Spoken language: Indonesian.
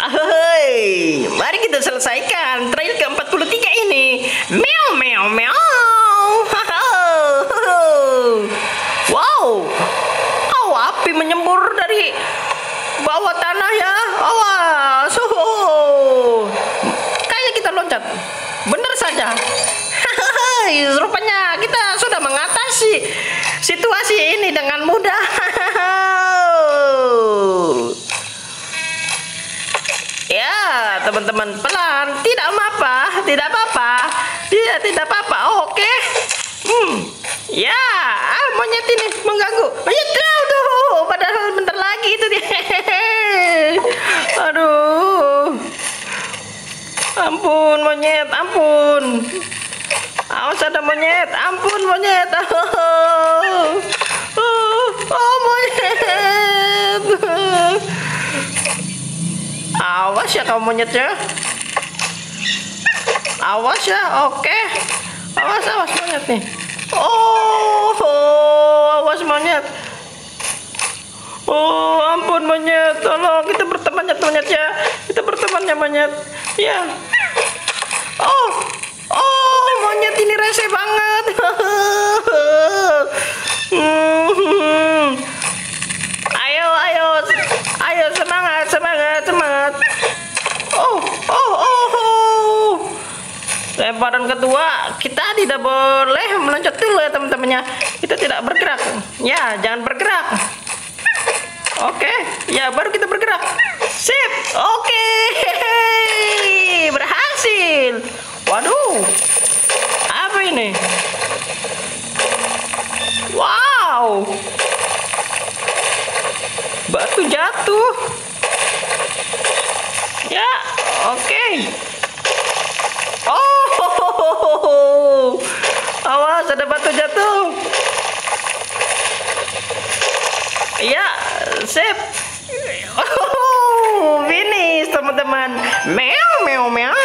Hei, mari kita selesaikan trail ke-43 ini. Meow meow meow. Wow. Oh, api menyembur dari bawah tanah ya. Awas. Kayaknya kita loncat. Benar saja. Rupanya kita sudah mengatasi situasi ini dengan mudah. Ya, teman-teman, pelan, tidak apa-apa, tidak apa-apa. Iya, tidak apa-apa. Oke. Ya, monyet ini mengganggu. Ya, aduh, padahal bentar lagi itu dia. Aduh. Ampun, monyet, ampun. Awas ada monyet, ampun monyet. Oh, monyet. Awas ya kamu monyetnya. Awas ya, oke. Awas monyet nih. Oh, awas monyet. Oh, ampun monyet. Tolong, kita berteman ya monyet ya. Kita berteman ya monyet. Ya. Oh, monyet ini rese banget. Ayo semangat. Lemparan kedua, kita tidak boleh meloncat dulu ya teman-temannya. Kita tidak bergerak. Ya, jangan bergerak. Oke, ya baru kita bergerak. Sip. Oke. Berhasil. Waduh. Apa ini? Wow. Batu jatuh. Ya, oke. Oh, awas ada batu jatuh. Ya, sip. Finish teman-teman. Meow meow meow.